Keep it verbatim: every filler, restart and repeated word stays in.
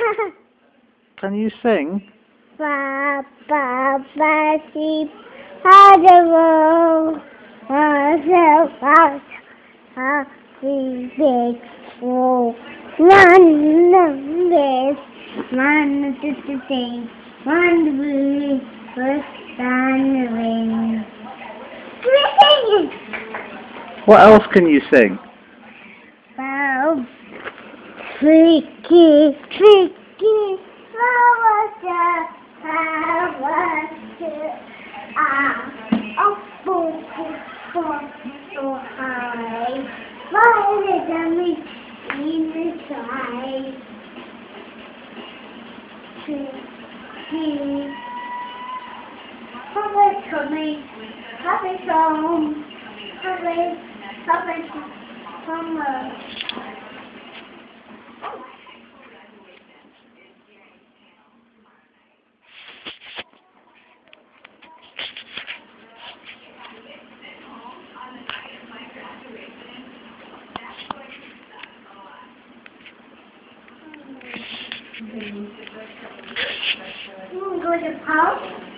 Can you sing? Ba ba ba sheep had a roll. Myself out. Happy big roll. One of this. One to the thing. One to believe. First on the ring. What else can you sing? Bow. Tricky, tricky. Flower, flower, ah, up, boom, boom, so high. Why did I meet in the sky? Tricky. Happy coming, happy song, happy, happy summer. You want to go to the house?